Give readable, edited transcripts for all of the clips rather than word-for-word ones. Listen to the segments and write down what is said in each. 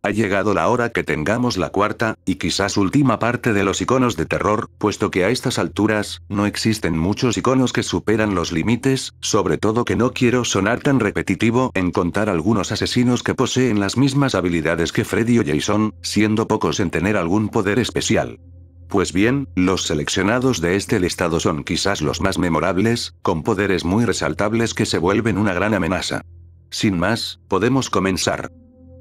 Ha llegado la hora que tengamos la cuarta, y quizás última parte de los iconos de terror, puesto que a estas alturas, no existen muchos iconos que superan los límites, sobre todo que no quiero sonar tan repetitivo en contar algunos asesinos que poseen las mismas habilidades que Freddy o Jason, siendo pocos en tener algún poder especial. Pues bien, los seleccionados de este listado son quizás los más memorables, con poderes muy resaltables que se vuelven una gran amenaza. Sin más, podemos comenzar.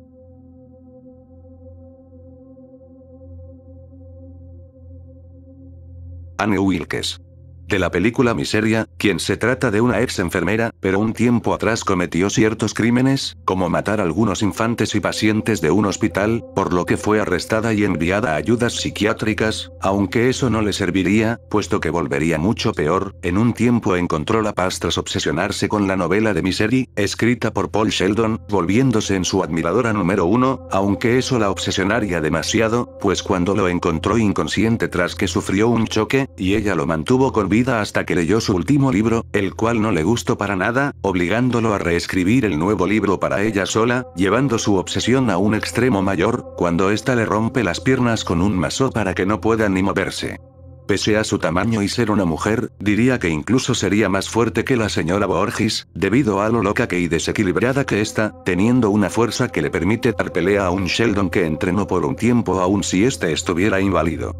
Anne Wilkes. De la película Miseria, quien se trata de una ex enfermera, pero un tiempo atrás cometió ciertos crímenes, como matar a algunos infantes y pacientes de un hospital, por lo que fue arrestada y enviada a ayudas psiquiátricas, aunque eso no le serviría, puesto que volvería mucho peor. En un tiempo encontró la paz tras obsesionarse con la novela de Misery, escrita por Paul Sheldon, volviéndose en su admiradora número 1, aunque eso la obsesionaría demasiado, pues cuando lo encontró inconsciente tras que sufrió un choque, y ella lo mantuvo con vida hasta que leyó su último libro, el cual no le gustó para nada, obligándolo a reescribir el nuevo libro para ella sola, llevando su obsesión a un extremo mayor, cuando ésta le rompe las piernas con un mazo para que no pueda ni moverse. Pese a su tamaño y ser una mujer, diría que incluso sería más fuerte que la señora Voorhees, debido a lo loca que y desequilibrada que está, teniendo una fuerza que le permite dar pelea a un Sheldon que entrenó por un tiempo aun si este estuviera inválido.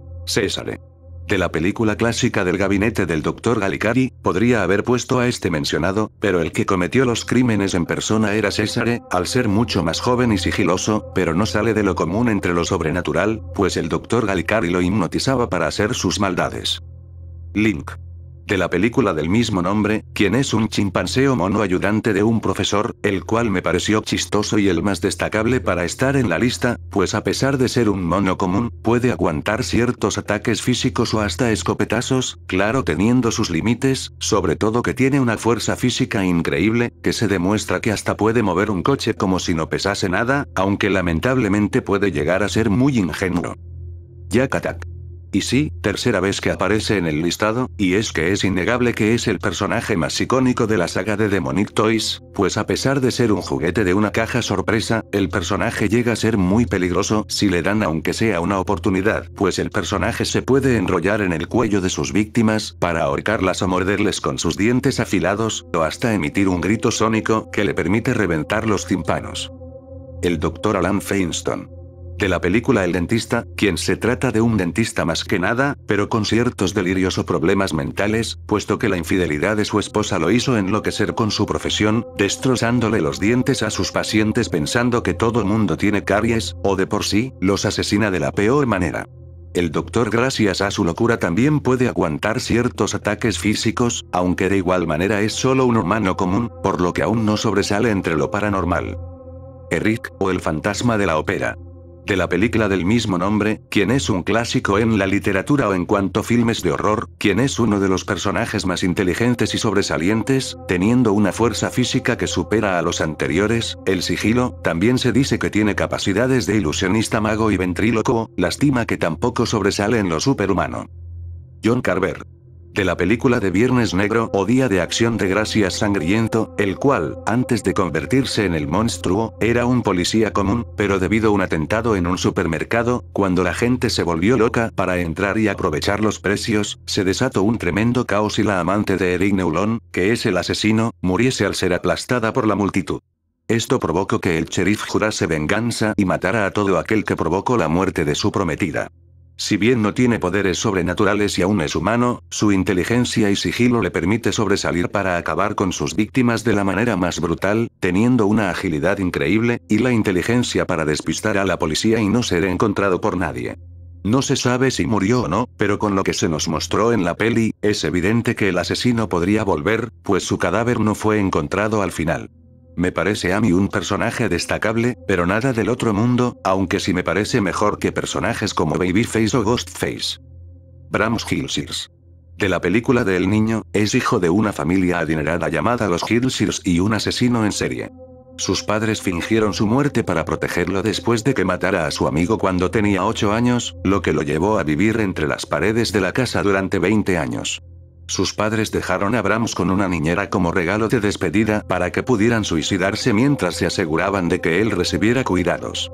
César. De la película clásica del gabinete del Dr. Caligari, podría haber puesto a este mencionado, pero el que cometió los crímenes en persona era César, al ser mucho más joven y sigiloso, pero no sale de lo común entre lo sobrenatural, pues el Dr. Caligari lo hipnotizaba para hacer sus maldades. Link. De la película del mismo nombre, quien es un chimpancé o mono ayudante de un profesor, el cual me pareció chistoso y el más destacable para estar en la lista, pues a pesar de ser un mono común, puede aguantar ciertos ataques físicos o hasta escopetazos, claro teniendo sus límites, sobre todo que tiene una fuerza física increíble, que se demuestra que hasta puede mover un coche como si no pesase nada, aunque lamentablemente puede llegar a ser muy ingenuo. Jack Attack. Y sí, tercera vez que aparece en el listado, y es que es innegable que es el personaje más icónico de la saga de Demonic Toys, pues a pesar de ser un juguete de una caja sorpresa, el personaje llega a ser muy peligroso si le dan aunque sea una oportunidad, pues el personaje se puede enrollar en el cuello de sus víctimas, para ahorcarlas o morderles con sus dientes afilados, o hasta emitir un grito sónico que le permite reventar los tímpanos. El Dr. Alan Feinstein. De la película El dentista, quien se trata de un dentista más que nada, pero con ciertos delirios o problemas mentales, puesto que la infidelidad de su esposa lo hizo enloquecer con su profesión, destrozándole los dientes a sus pacientes pensando que todo mundo tiene caries, o de por sí, los asesina de la peor manera. El doctor gracias a su locura también puede aguantar ciertos ataques físicos, aunque de igual manera es solo un humano común, por lo que aún no sobresale entre lo paranormal. Eric, o el fantasma de la ópera. De la película del mismo nombre, quien es un clásico en la literatura o en cuanto filmes de horror, quien es uno de los personajes más inteligentes y sobresalientes, teniendo una fuerza física que supera a los anteriores, el sigilo, también se dice que tiene capacidades de ilusionista mago y ventrílocuo, lástima que tampoco sobresale en lo superhumano. John Carver. De la película de Viernes Negro o Día de Acción de Gracias Sangriento, el cual, antes de convertirse en el monstruo, era un policía común, pero debido a un atentado en un supermercado, cuando la gente se volvió loca para entrar y aprovechar los precios, se desató un tremendo caos y la amante de Eric Neulon, que es el asesino, muriese al ser aplastada por la multitud. Esto provocó que el sheriff jurase venganza y matara a todo aquel que provocó la muerte de su prometida. Si bien no tiene poderes sobrenaturales y aún es humano, su inteligencia y sigilo le permite sobresalir para acabar con sus víctimas de la manera más brutal, teniendo una agilidad increíble, y la inteligencia para despistar a la policía y no ser encontrado por nadie. No se sabe si murió o no, pero con lo que se nos mostró en la peli, es evidente que el asesino podría volver, pues su cadáver no fue encontrado al final. Me parece a mí un personaje destacable, pero nada del otro mundo, aunque sí me parece mejor que personajes como Babyface o Ghostface. Bram Hilsers. De la película de El Niño, es hijo de una familia adinerada llamada los Hilsers y un asesino en serie. Sus padres fingieron su muerte para protegerlo después de que matara a su amigo cuando tenía 8 años, lo que lo llevó a vivir entre las paredes de la casa durante 20 años. Sus padres dejaron a Brahms con una niñera como regalo de despedida para que pudieran suicidarse mientras se aseguraban de que él recibiera cuidados.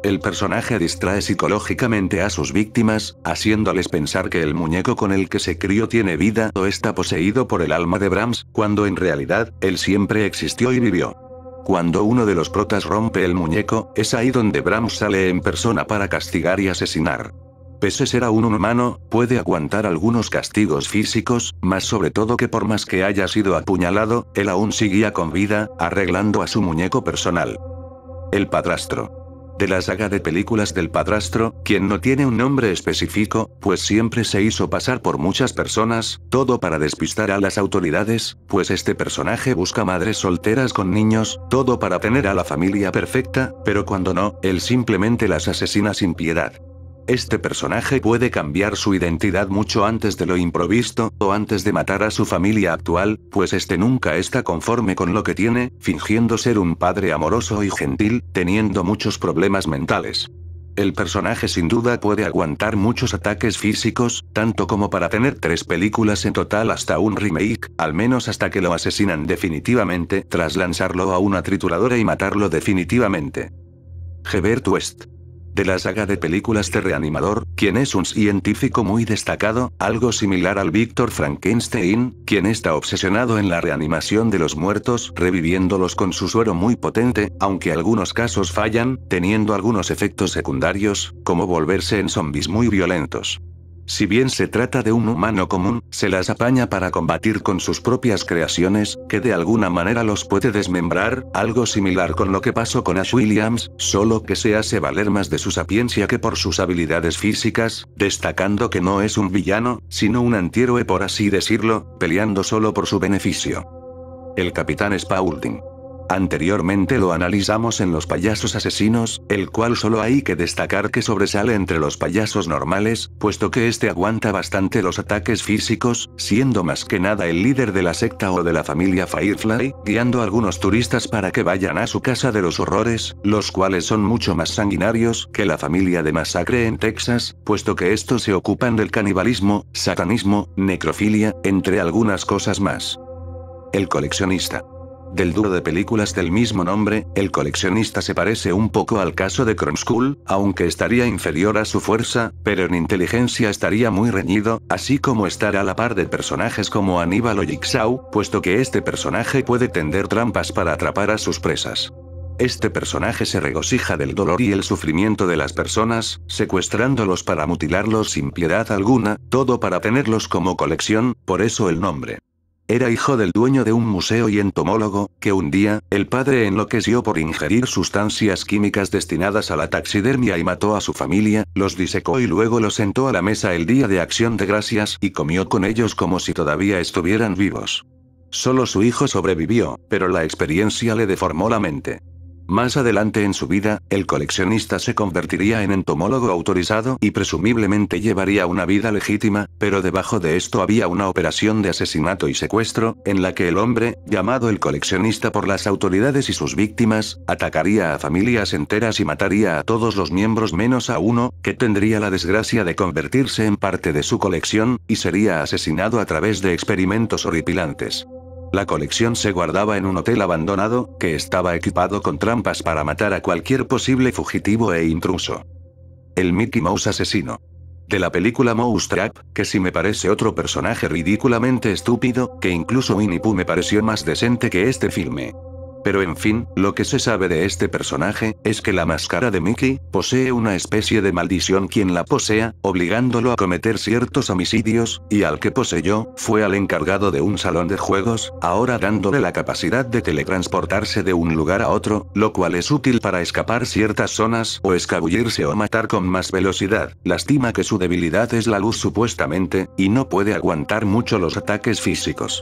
El personaje distrae psicológicamente a sus víctimas, haciéndoles pensar que el muñeco con el que se crió tiene vida o está poseído por el alma de Brahms, cuando en realidad, él siempre existió y vivió. Cuando uno de los protas rompe el muñeco, es ahí donde Brahms sale en persona para castigar y asesinar. Pese a ser aún un humano, puede aguantar algunos castigos físicos, más sobre todo que por más que haya sido apuñalado, él aún seguía con vida, arreglando a su muñeco personal. El padrastro. De la saga de películas del padrastro, quien no tiene un nombre específico, pues siempre se hizo pasar por muchas personas, todo para despistar a las autoridades, pues este personaje busca madres solteras con niños, todo para tener a la familia perfecta, pero cuando no, él simplemente las asesina sin piedad. Este personaje puede cambiar su identidad mucho antes de lo improvisto, o antes de matar a su familia actual, pues este nunca está conforme con lo que tiene, fingiendo ser un padre amoroso y gentil, teniendo muchos problemas mentales. El personaje sin duda puede aguantar muchos ataques físicos, tanto como para tener 3 películas en total hasta un remake, al menos hasta que lo asesinan definitivamente, tras lanzarlo a una trituradora y matarlo definitivamente. Herbert West. De la saga de películas de Reanimador, quien es un científico muy destacado, algo similar al Víctor Frankenstein, quien está obsesionado en la reanimación de los muertos, reviviéndolos con su suero muy potente, aunque algunos casos fallan, teniendo algunos efectos secundarios, como volverse en zombies muy violentos. Si bien se trata de un humano común, se las apaña para combatir con sus propias creaciones, que de alguna manera los puede desmembrar, algo similar con lo que pasó con Ash Williams, solo que se hace valer más de su sapiencia que por sus habilidades físicas, destacando que no es un villano, sino un antihéroe por así decirlo, peleando solo por su beneficio. El Capitán Spaulding. Anteriormente lo analizamos en los payasos asesinos, el cual solo hay que destacar que sobresale entre los payasos normales, puesto que este aguanta bastante los ataques físicos, siendo más que nada el líder de la secta o de la familia Firefly, guiando a algunos turistas para que vayan a su casa de los horrores, los cuales son mucho más sanguinarios que la familia de Masacre en Texas, puesto que estos se ocupan del canibalismo, satanismo, necrofilia, entre algunas cosas más. El coleccionista. Del dúo de películas del mismo nombre, El coleccionista se parece un poco al caso de Kronskull, aunque estaría inferior a su fuerza, pero en inteligencia estaría muy reñido, así como estar a la par de personajes como Aníbal o Jigsaw, puesto que este personaje puede tender trampas para atrapar a sus presas. Este personaje se regocija del dolor y el sufrimiento de las personas, secuestrándolos para mutilarlos sin piedad alguna, todo para tenerlos como colección, por eso el nombre. Era hijo del dueño de un museo y entomólogo, que un día, el padre enloqueció por ingerir sustancias químicas destinadas a la taxidermia y mató a su familia, los disecó y luego los sentó a la mesa el día de Acción de Gracias y comió con ellos como si todavía estuvieran vivos. Solo su hijo sobrevivió, pero la experiencia le deformó la mente. Más adelante en su vida, el coleccionista se convertiría en entomólogo autorizado y presumiblemente llevaría una vida legítima, pero debajo de esto había una operación de asesinato y secuestro, en la que el hombre, llamado el coleccionista por las autoridades y sus víctimas, atacaría a familias enteras y mataría a todos los miembros menos a uno, que tendría la desgracia de convertirse en parte de su colección, y sería asesinado a través de experimentos horripilantes. La colección se guardaba en un hotel abandonado, que estaba equipado con trampas para matar a cualquier posible fugitivo e intruso. El Mickey Mouse asesino. De la película Mousetrap, que sí me parece otro personaje ridículamente estúpido, que incluso Winnie Pooh me pareció más decente que este filme. Pero en fin, lo que se sabe de este personaje, es que la máscara de Mickey, posee una especie de maldición quien la posea, obligándolo a cometer ciertos homicidios, y al que poseyó, fue al encargado de un salón de juegos, ahora dándole la capacidad de teletransportarse de un lugar a otro, lo cual es útil para escapar ciertas zonas o escabullirse o matar con más velocidad. Lástima que su debilidad es la luz supuestamente, y no puede aguantar mucho los ataques físicos.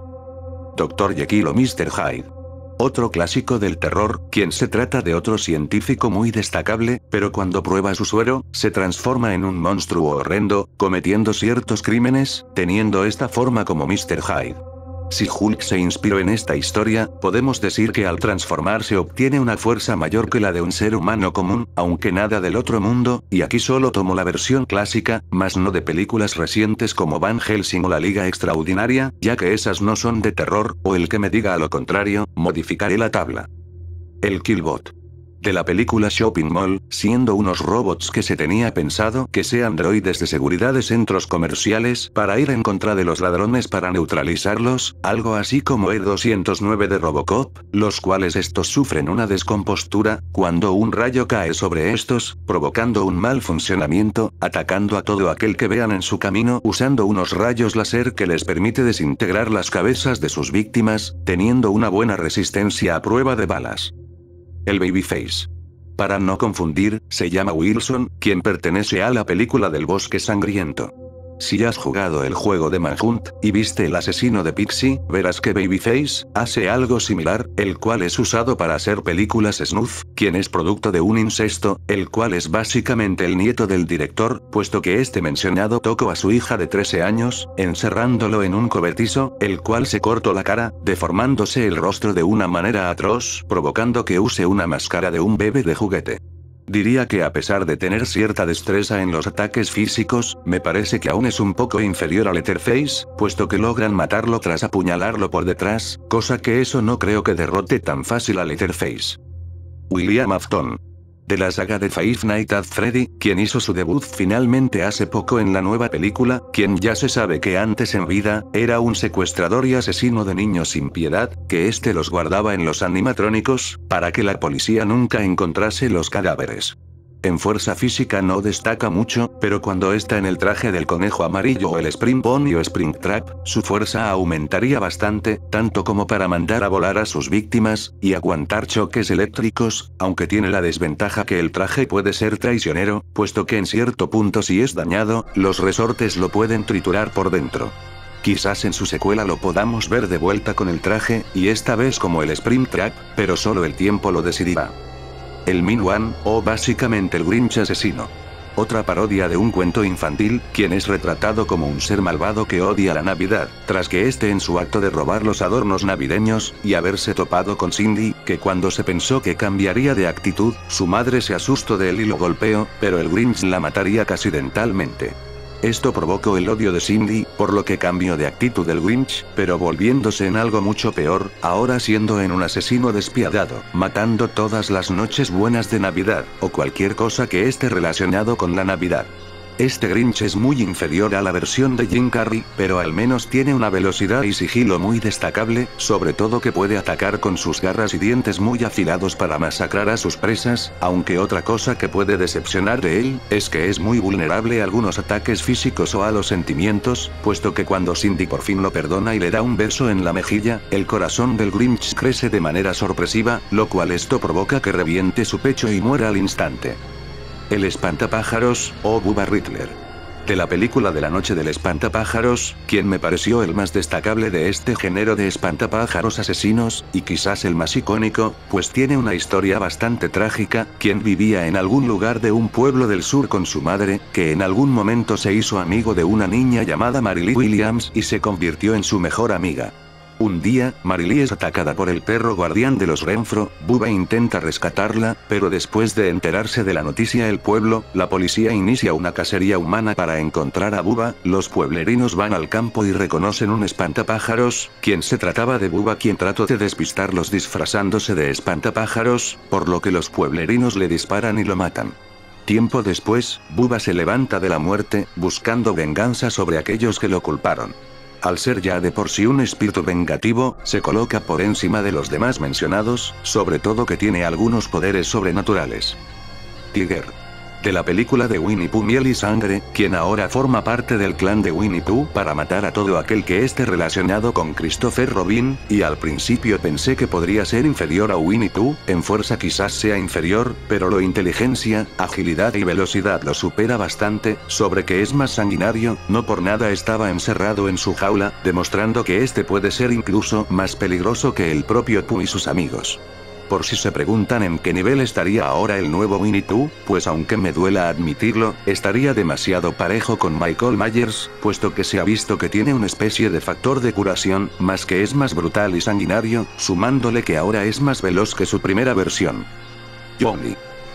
Dr. Jekyll o Mr. Hyde. Otro clásico del terror, quien se trata de otro científico muy destacable, pero cuando prueba su suero, se transforma en un monstruo horrendo, cometiendo ciertos crímenes, teniendo esta forma como Mr. Hyde. Si Hulk se inspiró en esta historia, podemos decir que al transformarse obtiene una fuerza mayor que la de un ser humano común, aunque nada del otro mundo, y aquí solo tomo la versión clásica, más no de películas recientes como Van Helsing o La Liga Extraordinaria, ya que esas no son de terror, o el que me diga a lo contrario, modificaré la tabla. El Killbot. De la película Shopping Mall, siendo unos robots que se tenía pensado que sean droides de seguridad de centros comerciales para ir en contra de los ladrones para neutralizarlos, algo así como E-209 de Robocop, los cuales estos sufren una descompostura, cuando un rayo cae sobre estos, provocando un mal funcionamiento, atacando a todo aquel que vean en su camino usando unos rayos láser que les permite desintegrar las cabezas de sus víctimas, teniendo una buena resistencia a prueba de balas. El Babyface. Para no confundir, se llama Wilson, quien pertenece a la película del Bosque Sangriento. Si has jugado el juego de Manhunt, y viste El asesino de Pixie, verás que Babyface hace algo similar, el cual es usado para hacer películas snuff, quien es producto de un incesto, el cual es básicamente el nieto del director, puesto que este mencionado tocó a su hija de 13 años, encerrándolo en un cobertizo, el cual se cortó la cara, deformándose el rostro de una manera atroz, provocando que use una máscara de un bebé de juguete. Diría que a pesar de tener cierta destreza en los ataques físicos, me parece que aún es un poco inferior a Letterface, puesto que logran matarlo tras apuñalarlo por detrás, cosa que eso no creo que derrote tan fácil a Letterface. William Afton. De la saga de Five Nights at Freddy, quien hizo su debut finalmente hace poco en la nueva película, quien ya se sabe que antes en vida, era un secuestrador y asesino de niños sin piedad, que este los guardaba en los animatrónicos, para que la policía nunca encontrase los cadáveres. En fuerza física no destaca mucho, pero cuando está en el traje del conejo amarillo o el Spring Pony o Spring Trap, su fuerza aumentaría bastante, tanto como para mandar a volar a sus víctimas, y aguantar choques eléctricos, aunque tiene la desventaja que el traje puede ser traicionero, puesto que en cierto punto si es dañado, los resortes lo pueden triturar por dentro. Quizás en su secuela lo podamos ver de vuelta con el traje, y esta vez como el Spring Trap, pero solo el tiempo lo decidirá. El Mean One, o básicamente el Grinch asesino. Otra parodia de un cuento infantil, quien es retratado como un ser malvado que odia la Navidad, tras que esté en su acto de robar los adornos navideños, y haberse topado con Cindy, que cuando se pensó que cambiaría de actitud, su madre se asustó de él y lo golpeó, pero el Grinch la mataría accidentalmente. Esto provocó el odio de Cindy, por lo que cambió de actitud el Grinch, pero volviéndose en algo mucho peor, ahora siendo en un asesino despiadado, matando todas las noches buenas de Navidad, o cualquier cosa que esté relacionado con la Navidad. Este Grinch es muy inferior a la versión de Jim Carrey, pero al menos tiene una velocidad y sigilo muy destacable, sobre todo que puede atacar con sus garras y dientes muy afilados para masacrar a sus presas, aunque otra cosa que puede decepcionar de él, es que es muy vulnerable a algunos ataques físicos o a los sentimientos, puesto que cuando Cindy por fin lo perdona y le da un beso en la mejilla, el corazón del Grinch crece de manera sorpresiva, lo cual esto provoca que reviente su pecho y muera al instante. El espantapájaros, o Bubba Riddler. De la película de la noche del espantapájaros, quien me pareció el más destacable de este género de espantapájaros asesinos, y quizás el más icónico, pues tiene una historia bastante trágica, quien vivía en algún lugar de un pueblo del sur con su madre, que en algún momento se hizo amigo de una niña llamada Marilee Williams y se convirtió en su mejor amiga. Un día, Marilee es atacada por el perro guardián de los Renfro, Bubba intenta rescatarla, pero después de enterarse de la noticia el pueblo, la policía inicia una cacería humana para encontrar a Bubba, los pueblerinos van al campo y reconocen un espantapájaros, quien se trataba de Bubba quien trató de despistarlos disfrazándose de espantapájaros, por lo que los pueblerinos le disparan y lo matan. Tiempo después, Bubba se levanta de la muerte, buscando venganza sobre aquellos que lo culparon. Al ser ya de por sí un espíritu vengativo, se coloca por encima de los demás mencionados, sobre todo que tiene algunos poderes sobrenaturales. Tiger. De la película de Winnie Pooh Miel y Sangre, quien ahora forma parte del clan de Winnie Pooh para matar a todo aquel que esté relacionado con Christopher Robin, y al principio pensé que podría ser inferior a Winnie Pooh, en fuerza quizás sea inferior, pero lo inteligencia, agilidad y velocidad lo supera bastante, sobre que es más sanguinario, no por nada estaba encerrado en su jaula, demostrando que este puede ser incluso más peligroso que el propio Pooh y sus amigos. Por si se preguntan en qué nivel estaría ahora el nuevo Winnie Pooh, pues aunque me duela admitirlo, estaría demasiado parejo con Michael Myers, puesto que se ha visto que tiene una especie de factor de curación, más que es más brutal y sanguinario, sumándole que ahora es más veloz que su primera versión. Johnny.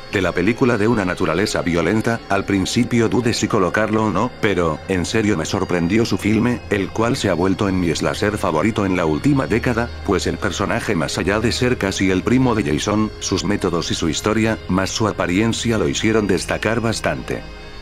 De la película de una naturaleza violenta, al principio dudé si colocarlo o no, pero, en serio me sorprendió su filme, el cual se ha vuelto en mi slasher favorito en la última década, pues el personaje más allá de ser casi el primo de Jason, sus métodos y su historia, más su apariencia lo hicieron destacar bastante.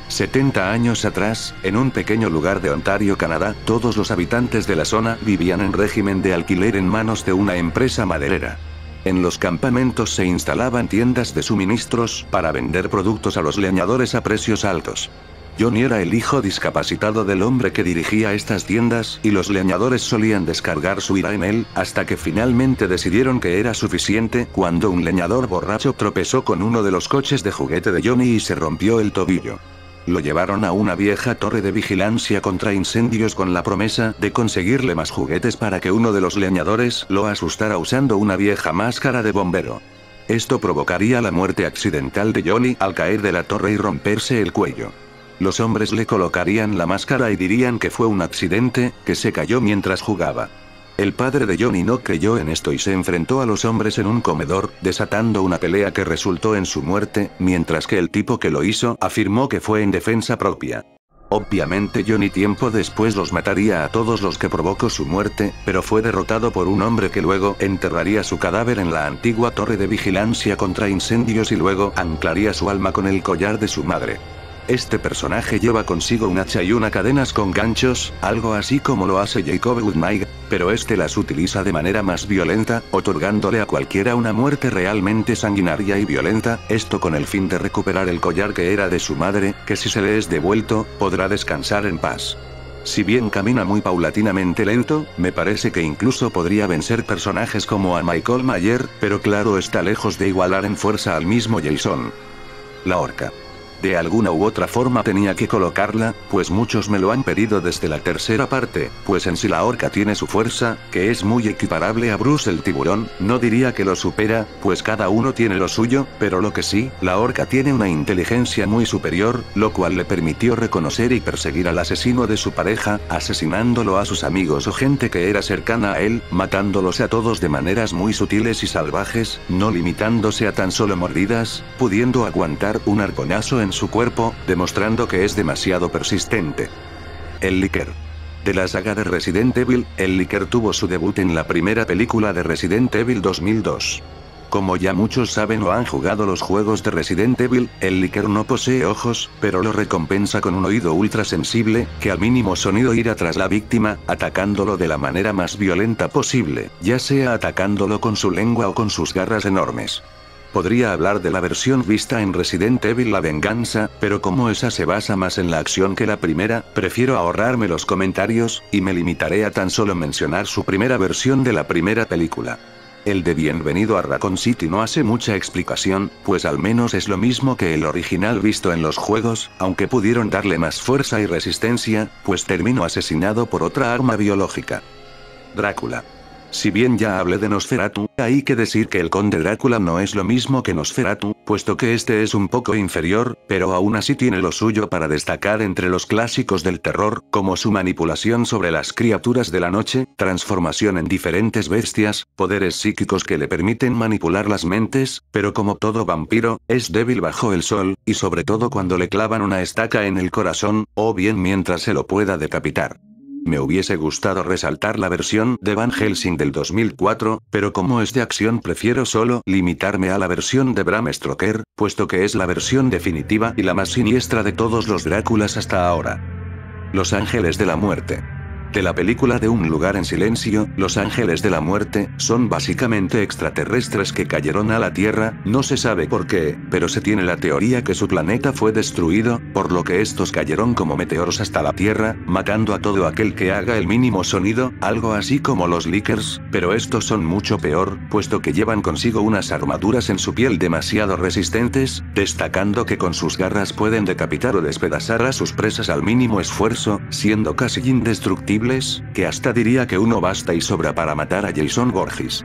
70 años atrás, en un pequeño lugar de Ontario, Canadá, todos los habitantes de la zona vivían en régimen de alquiler en manos de una empresa maderera. En los campamentos se instalaban tiendas de suministros para vender productos a los leñadores a precios altos. Johnny era el hijo discapacitado del hombre que dirigía estas tiendas, y los leñadores solían descargar su ira en él, hasta que finalmente decidieron que era suficiente cuando un leñador borracho tropezó con uno de los coches de juguete de Johnny y se rompió el tobillo. Lo llevaron a una vieja torre de vigilancia contra incendios con la promesa de conseguirle más juguetes para que uno de los leñadores lo asustara usando una vieja máscara de bombero. Esto provocaría la muerte accidental de Johnny al caer de la torre y romperse el cuello. Los hombres le colocarían la máscara y dirían que fue un accidente, que se cayó mientras jugaba. El padre de Johnny no creyó en esto y se enfrentó a los hombres en un comedor, desatando una pelea que resultó en su muerte, mientras que el tipo que lo hizo afirmó que fue en defensa propia. Obviamente Johnny tiempo después los mataría a todos los que provocó su muerte, pero fue derrotado por un hombre que luego enterraría su cadáver en la antigua torre de vigilancia contra incendios y luego anclaría su alma con el collar de su madre. Este personaje lleva consigo un hacha y una cadenas con ganchos, algo así como lo hace Jacob Woodmike, pero este las utiliza de manera más violenta, otorgándole a cualquiera una muerte realmente sanguinaria y violenta, esto con el fin de recuperar el collar que era de su madre, que si se le es devuelto, podrá descansar en paz. Si bien camina muy paulatinamente lento, me parece que incluso podría vencer personajes como a Michael Myers, pero claro está lejos de igualar en fuerza al mismo Jason. La horca. De alguna u otra forma tenía que colocarla, pues muchos me lo han pedido desde la tercera parte, pues en sí la horca tiene su fuerza, que es muy equiparable a Bruce el tiburón, no diría que lo supera, pues cada uno tiene lo suyo, pero lo que sí, la horca tiene una inteligencia muy superior, lo cual le permitió reconocer y perseguir al asesino de su pareja, asesinándolo a sus amigos o gente que era cercana a él, matándolos a todos de maneras muy sutiles y salvajes, no limitándose a tan solo mordidas, pudiendo aguantar un arponazo en su cuerpo, demostrando que es demasiado persistente. El Licker. De la saga de Resident Evil, el Licker tuvo su debut en la primera película de Resident Evil 2002. Como ya muchos saben o han jugado los juegos de Resident Evil, el Licker no posee ojos, pero lo recompensa con un oído ultra sensible, que al mínimo sonido irá tras la víctima, atacándolo de la manera más violenta posible, ya sea atacándolo con su lengua o con sus garras enormes. Podría hablar de la versión vista en Resident Evil La Venganza, pero como esa se basa más en la acción que la primera, prefiero ahorrarme los comentarios, y me limitaré a tan solo mencionar su primera versión de la primera película. El de Bienvenido a Raccoon City no hace mucha explicación, pues al menos es lo mismo que el original visto en los juegos, aunque pudieron darle más fuerza y resistencia, pues terminó asesinado por otra arma biológica. Drácula. Si bien ya hablé de Nosferatu, hay que decir que el Conde Drácula no es lo mismo que Nosferatu, puesto que este es un poco inferior, pero aún así tiene lo suyo para destacar entre los clásicos del terror, como su manipulación sobre las criaturas de la noche, transformación en diferentes bestias, poderes psíquicos que le permiten manipular las mentes, pero como todo vampiro, es débil bajo el sol, y sobre todo cuando le clavan una estaca en el corazón, o bien mientras se lo pueda decapitar. Me hubiese gustado resaltar la versión de Van Helsing del 2004, pero como es de acción prefiero solo limitarme a la versión de Bram Stoker, puesto que es la versión definitiva y la más siniestra de todos los Dráculas hasta ahora. Los Ángeles de la Muerte. De la película de Un lugar en silencio, los ángeles de la muerte, son básicamente extraterrestres que cayeron a la Tierra, no se sabe por qué, pero se tiene la teoría que su planeta fue destruido, por lo que estos cayeron como meteoros hasta la Tierra, matando a todo aquel que haga el mínimo sonido, algo así como los Lickers, pero estos son mucho peor, puesto que llevan consigo unas armaduras en su piel demasiado resistentes, destacando que con sus garras pueden decapitar o despedazar a sus presas al mínimo esfuerzo, siendo casi indestructibles, que hasta diría que uno basta y sobra para matar a Jason Voorhees.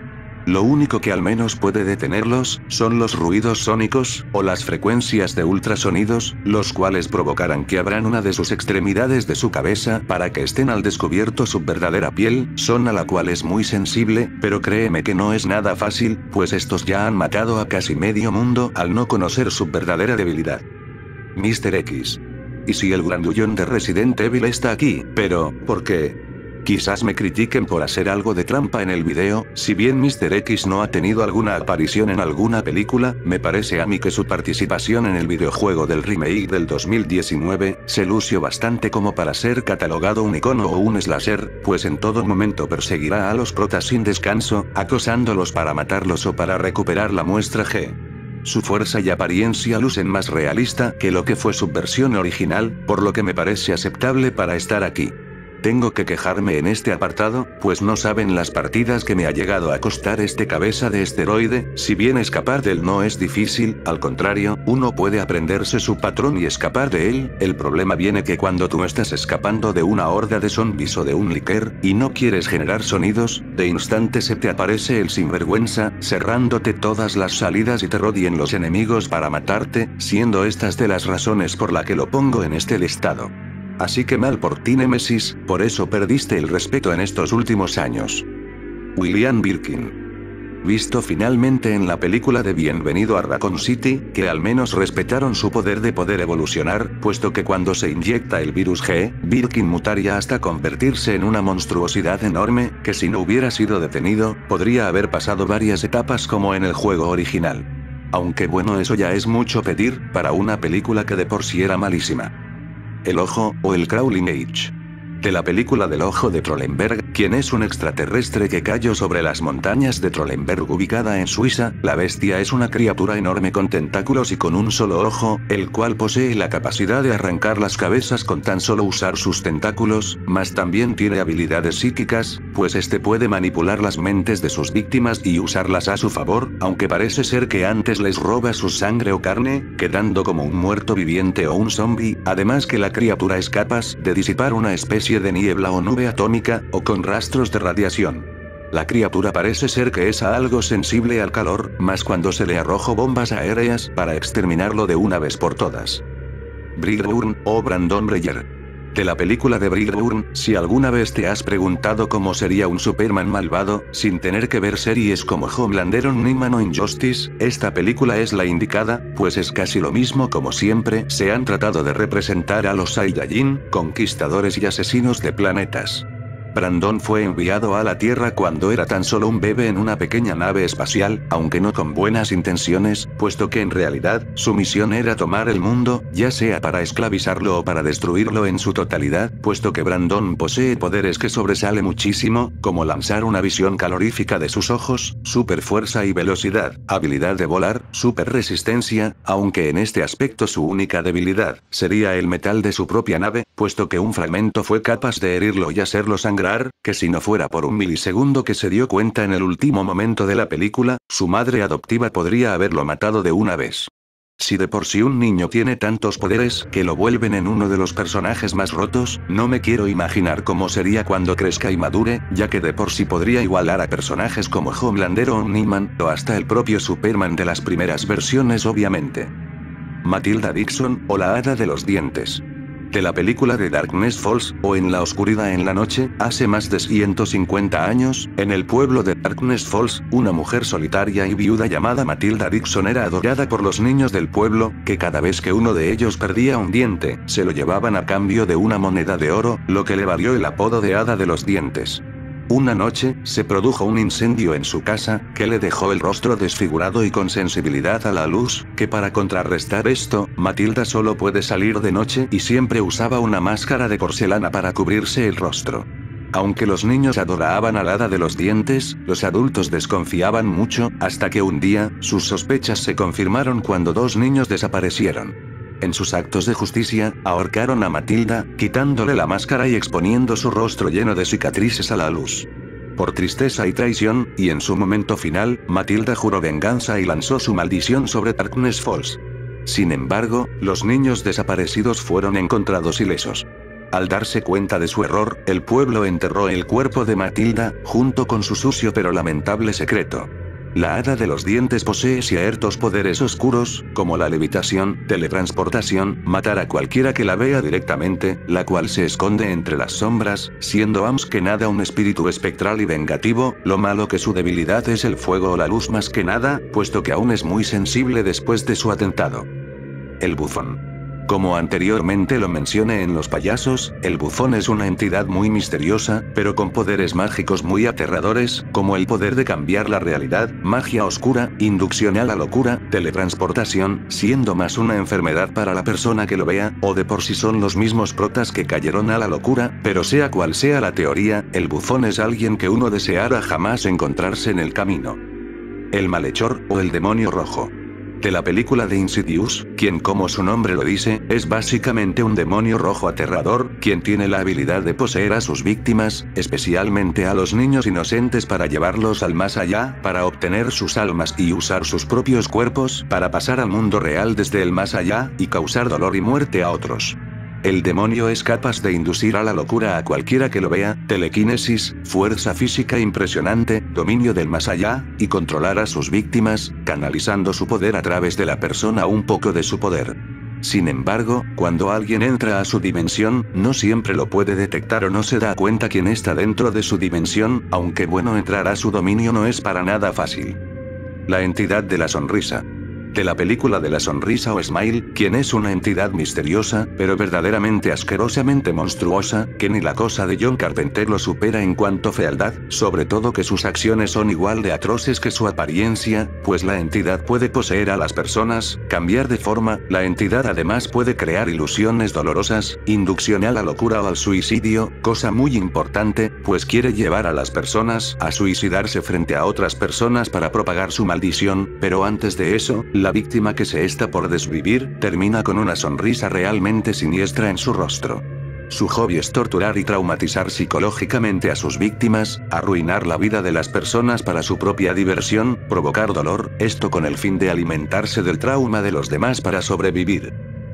Lo único que al menos puede detenerlos, son los ruidos sónicos, o las frecuencias de ultrasonidos, los cuales provocarán que abran una de sus extremidades de su cabeza para que estén al descubierto su verdadera piel, zona la cual es muy sensible, pero créeme que no es nada fácil, pues estos ya han matado a casi medio mundo al no conocer su verdadera debilidad. Mr. X. Y si el grandullón de Resident Evil está aquí, pero, ¿por qué? Quizás me critiquen por hacer algo de trampa en el video, si bien Mr. X no ha tenido alguna aparición en alguna película, me parece a mí que su participación en el videojuego del remake del 2019, se lució bastante como para ser catalogado un icono o un slasher, pues en todo momento perseguirá a los protas sin descanso, acosándolos para matarlos o para recuperar la muestra G. Su fuerza y apariencia lucen más realista que lo que fue su versión original, por lo que me parece aceptable para estar aquí. Tengo que quejarme en este apartado, pues no saben las partidas que me ha llegado a costar este cabeza de esteroide, si bien escapar de él no es difícil, al contrario, uno puede aprenderse su patrón y escapar de él, el problema viene que cuando tú estás escapando de una horda de zombies o de un licker, y no quieres generar sonidos, de instante se te aparece el sinvergüenza, cerrándote todas las salidas y te rodeen los enemigos para matarte, siendo estas de las razones por la que lo pongo en este listado. Así que mal por ti Nemesis, por eso perdiste el respeto en estos últimos años. William Birkin. Visto finalmente en la película de Bienvenido a Raccoon City, que al menos respetaron su poder de poder evolucionar, puesto que cuando se inyecta el virus G, Birkin mutaría hasta convertirse en una monstruosidad enorme, que si no hubiera sido detenido, podría haber pasado varias etapas como en el juego original. Aunque bueno, eso ya es mucho pedir, para una película que de por sí era malísima. El Ojo, o el Crawling Age. De la película del Ojo de Trollenberg, quien es un extraterrestre que cayó sobre las montañas de Trollenberg ubicada en Suiza, la bestia es una criatura enorme con tentáculos y con un solo ojo, el cual posee la capacidad de arrancar las cabezas con tan solo usar sus tentáculos, mas también tiene habilidades psíquicas, pues este puede manipular las mentes de sus víctimas y usarlas a su favor, aunque parece ser que antes les roba su sangre o carne, quedando como un muerto viviente o un zombie, además que la criatura es capaz de disipar una especie de niebla o nube atómica, o con rastros de radiación. La criatura parece ser que es algo sensible al calor, más cuando se le arrojó bombas aéreas para exterminarlo de una vez por todas. Brightburn, o Brandon Breyer. De la película de Brightburn, si alguna vez te has preguntado cómo sería un Superman malvado, sin tener que ver series como Homelander o Neiman o Injustice, esta película es la indicada, pues es casi lo mismo como siempre se han tratado de representar a los Saiyajin, conquistadores y asesinos de planetas. Brandon fue enviado a la Tierra cuando era tan solo un bebé en una pequeña nave espacial, aunque no con buenas intenciones, puesto que en realidad, su misión era tomar el mundo, ya sea para esclavizarlo o para destruirlo en su totalidad, puesto que Brandon posee poderes que sobresale muchísimo, como lanzar una visión calorífica de sus ojos, super fuerza y velocidad, habilidad de volar, super resistencia, aunque en este aspecto su única debilidad, sería el metal de su propia nave, puesto que un fragmento fue capaz de herirlo y hacerlo sangrar, que si no fuera por un milisegundo que se dio cuenta en el último momento de la película, su madre adoptiva podría haberlo matado de una vez. Si de por sí un niño tiene tantos poderes que lo vuelven en uno de los personajes más rotos, no me quiero imaginar cómo sería cuando crezca y madure, ya que de por sí podría igualar a personajes como Homelander o Neiman, o hasta el propio Superman de las primeras versiones obviamente. Matilda Dixon, o la Hada de los Dientes. De la película de Darkness Falls, o En la Oscuridad en la Noche, hace más de 150 años, en el pueblo de Darkness Falls, una mujer solitaria y viuda llamada Matilda Dixon era adorada por los niños del pueblo, que cada vez que uno de ellos perdía un diente, se lo llevaban a cambio de una moneda de oro, lo que le valió el apodo de Hada de los Dientes. Una noche, se produjo un incendio en su casa, que le dejó el rostro desfigurado y con sensibilidad a la luz, que para contrarrestar esto, Matilda solo puede salir de noche y siempre usaba una máscara de porcelana para cubrirse el rostro. Aunque los niños adoraban al Hada de los Dientes, los adultos desconfiaban mucho, hasta que un día, sus sospechas se confirmaron cuando dos niños desaparecieron. En sus actos de justicia, ahorcaron a Matilda, quitándole la máscara y exponiendo su rostro lleno de cicatrices a la luz. Por tristeza y traición, y en su momento final, Matilda juró venganza y lanzó su maldición sobre Darkness Falls. Sin embargo, los niños desaparecidos fueron encontrados ilesos. Al darse cuenta de su error, el pueblo enterró el cuerpo de Matilda, junto con su sucio pero lamentable secreto. La hada de los dientes posee ciertos poderes oscuros, como la levitación, teletransportación, matar a cualquiera que la vea directamente, la cual se esconde entre las sombras, siendo más que nada un espíritu espectral y vengativo. Lo malo que su debilidad es el fuego o la luz más que nada, puesto que aún es muy sensible después de su atentado. El bufón. Como anteriormente lo mencioné en Los Payasos, el bufón es una entidad muy misteriosa, pero con poderes mágicos muy aterradores, como el poder de cambiar la realidad, magia oscura, inducción a la locura, teletransportación, siendo más una enfermedad para la persona que lo vea, o de por sí son los mismos protas que cayeron a la locura, pero sea cual sea la teoría, el bufón es alguien que uno deseara jamás encontrarse en el camino. El malhechor, o el demonio rojo. De la película de Insidious, quien como su nombre lo dice, es básicamente un demonio rojo aterrador, quien tiene la habilidad de poseer a sus víctimas, especialmente a los niños inocentes para llevarlos al más allá, para obtener sus almas y usar sus propios cuerpos para pasar al mundo real desde el más allá, y causar dolor y muerte a otros. El demonio es capaz de inducir a la locura a cualquiera que lo vea, telequinesis, fuerza física impresionante, dominio del más allá, y controlar a sus víctimas, canalizando su poder a través de la persona un poco de su poder. Sin embargo, cuando alguien entra a su dimensión, no siempre lo puede detectar o no se da cuenta quién está dentro de su dimensión, aunque bueno, entrar a su dominio no es para nada fácil. La entidad de la sonrisa. De la película de la sonrisa o Smile, quien es una entidad misteriosa, pero verdaderamente asquerosamente monstruosa, que ni la cosa de John Carpenter lo supera en cuanto a fealdad, sobre todo que sus acciones son igual de atroces que su apariencia, pues la entidad puede poseer a las personas, cambiar de forma, la entidad además puede crear ilusiones dolorosas, inducción a la locura o al suicidio, cosa muy importante, pues quiere llevar a las personas a suicidarse frente a otras personas para propagar su maldición, pero antes de eso, la víctima que se está por desvivir, termina con una sonrisa realmente siniestra en su rostro. Su hobby es torturar y traumatizar psicológicamente a sus víctimas, arruinar la vida de las personas para su propia diversión, provocar dolor, esto con el fin de alimentarse del trauma de los demás para sobrevivir.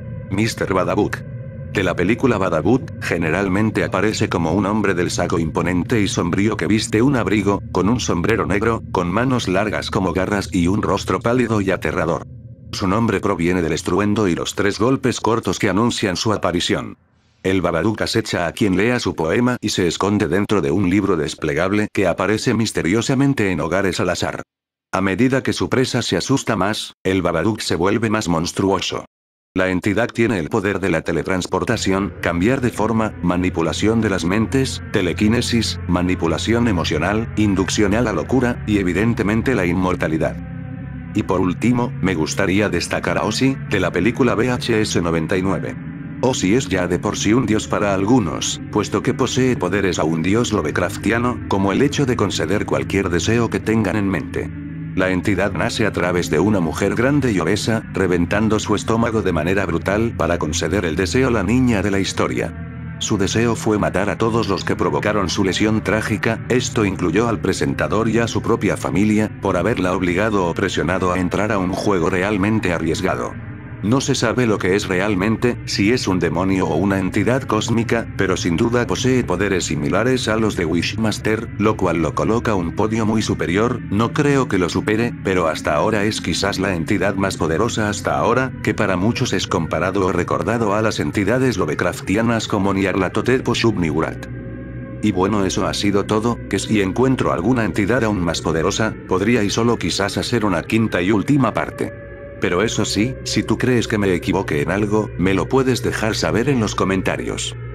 Mr. Badabook. De la película Badabook, generalmente aparece como un hombre del saco imponente y sombrío que viste un abrigo, con un sombrero negro, con manos largas como garras y un rostro pálido y aterrador. Su nombre proviene del estruendo y los 3 golpes cortos que anuncian su aparición. El Babadook acecha a quien lea su poema y se esconde dentro de un libro desplegable que aparece misteriosamente en hogares al azar. A medida que su presa se asusta más, el Babadook se vuelve más monstruoso. La entidad tiene el poder de la teletransportación, cambiar de forma, manipulación de las mentes, telequinesis, manipulación emocional, inducción a la locura, y evidentemente la inmortalidad. Y por último, me gustaría destacar a Ozzy, de la película VHS 99. Ozzy es ya de por sí un dios para algunos, puesto que posee poderes a un dios lovecraftiano, como el hecho de conceder cualquier deseo que tengan en mente. La entidad nace a través de una mujer grande y obesa, reventando su estómago de manera brutal para conceder el deseo a la niña de la historia. Su deseo fue matar a todos los que provocaron su lesión trágica, esto incluyó al presentador y a su propia familia, por haberla obligado o presionado a entrar a un juego realmente arriesgado. No se sabe lo que es realmente, si es un demonio o una entidad cósmica, pero sin duda posee poderes similares a los de Wishmaster, lo cual lo coloca a un podio muy superior. No creo que lo supere, pero hasta ahora es quizás la entidad más poderosa hasta ahora, que para muchos es comparado o recordado a las entidades lovecraftianas como Nyarlathotep o Shub-Niggurath. Y bueno, eso ha sido todo, que si encuentro alguna entidad aún más poderosa, podría y solo quizás hacer una quinta y última parte. Pero eso sí, si tú crees que me equivoqué en algo, me lo puedes dejar saber en los comentarios.